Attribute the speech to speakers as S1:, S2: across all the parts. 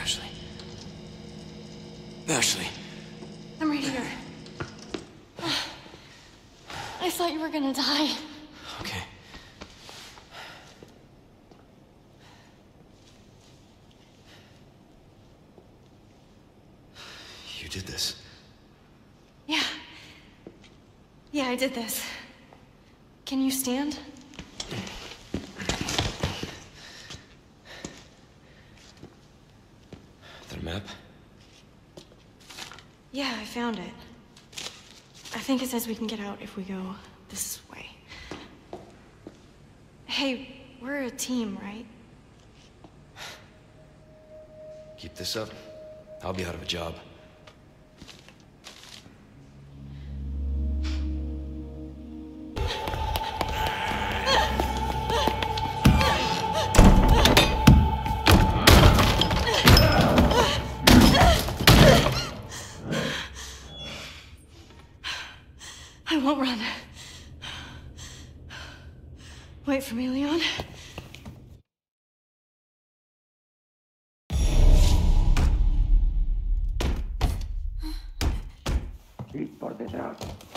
S1: Ashley. Ashley.
S2: I'm right here. I thought you were gonna die.
S1: Okay. You did this.
S2: Yeah. Yeah, I did this. Can you stand?
S1: The map?
S2: Yeah, I found it. I think it says we can get out if we go this way. Hey, we're a team, right?
S1: Keep this up, I'll be out of a job.
S2: I won't run. Wait for me, Leon.
S3: Por detrás.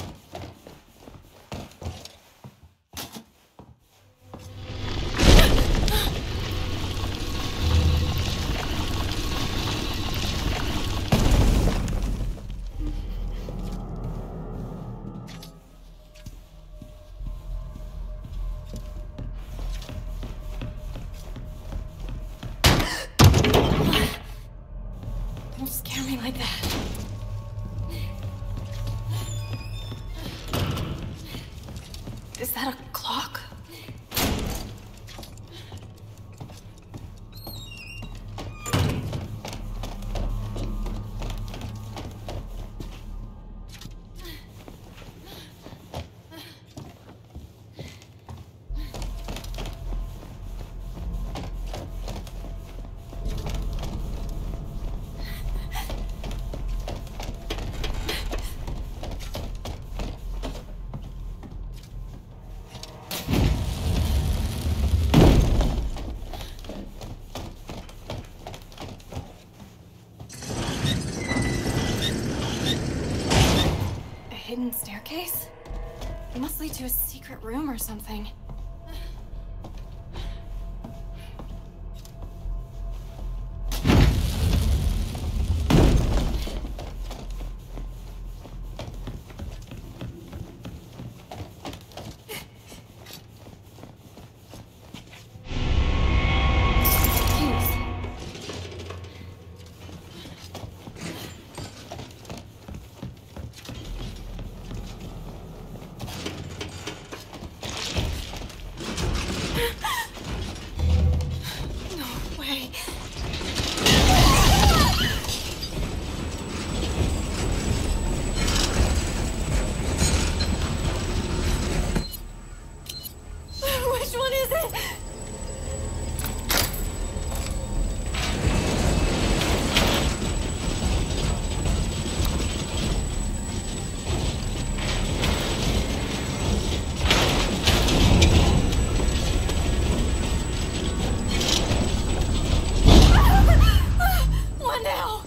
S2: Don't scare me like that. Is that a clock? Hidden staircase? It must lead to a secret room or something. No way. Which one is it? One now.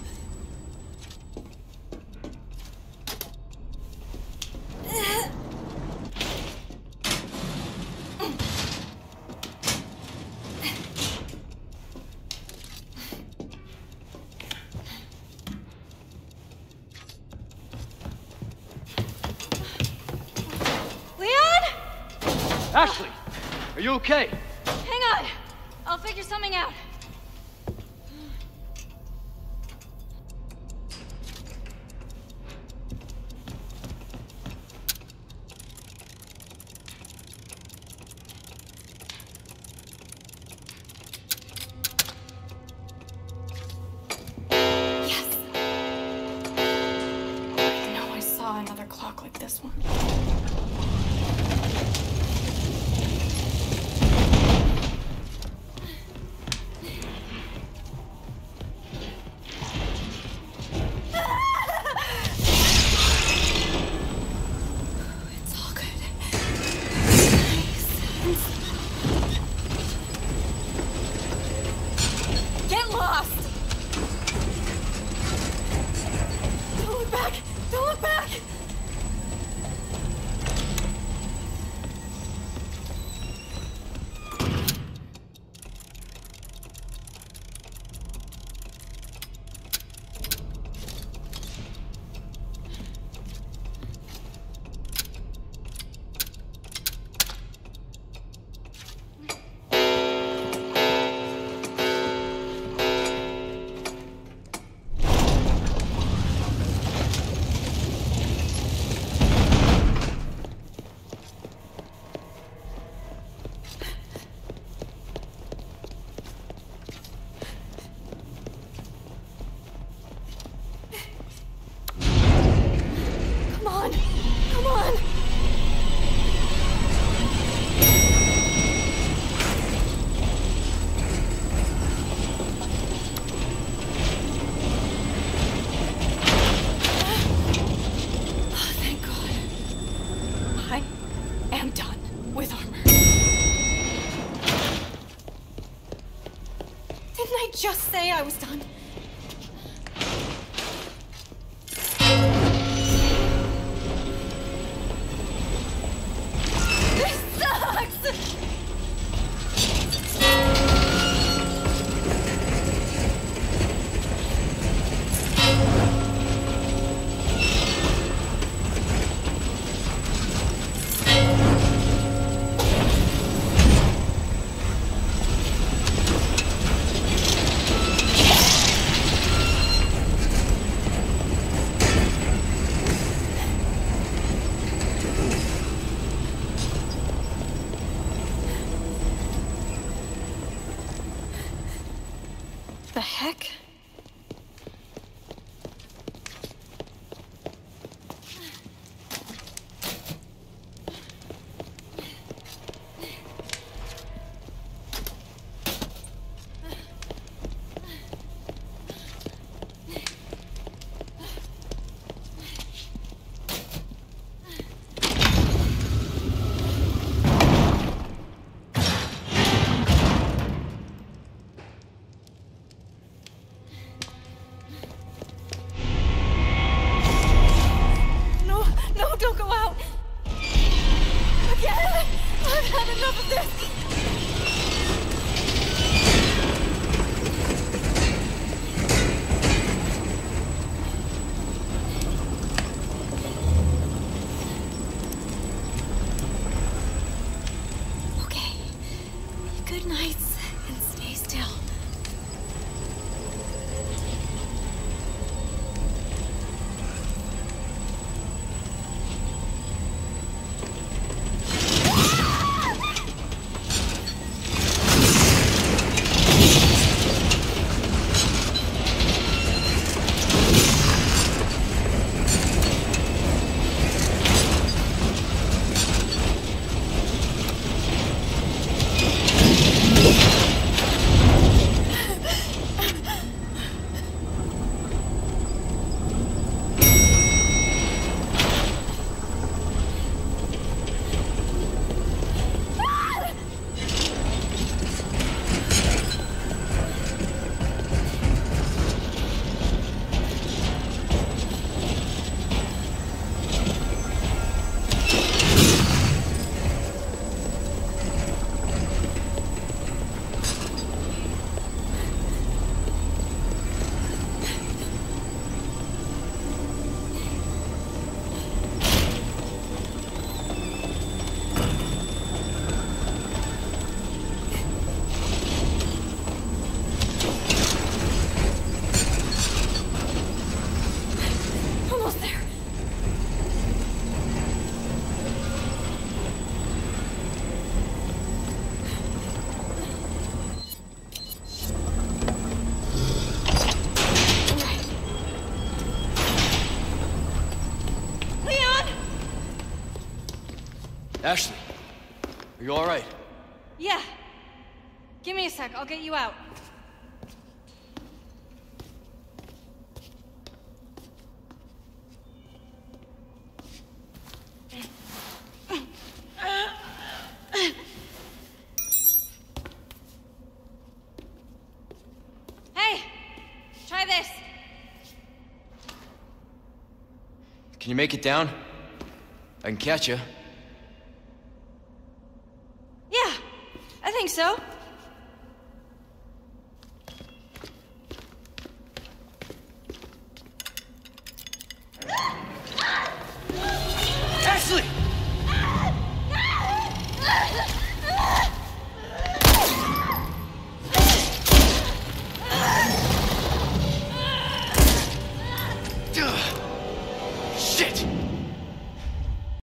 S2: Leon?
S4: Ashley, are you okay?
S2: Hang on. I'll figure something out. Yes. I know I saw another clock like this one. It's all good. Get lost! Didn't I just say I was done? This sucks! The heck? No, don't go out! Again! I've had enough of this! Okay. Good nights, and stay still. Almost there. Right. Leon!
S4: Ashley, are you all right?
S2: Yeah. Give me a sec, I'll get you out. Hey! Try this!
S1: Can you make it down? I can catch you.
S2: Yeah, I think so.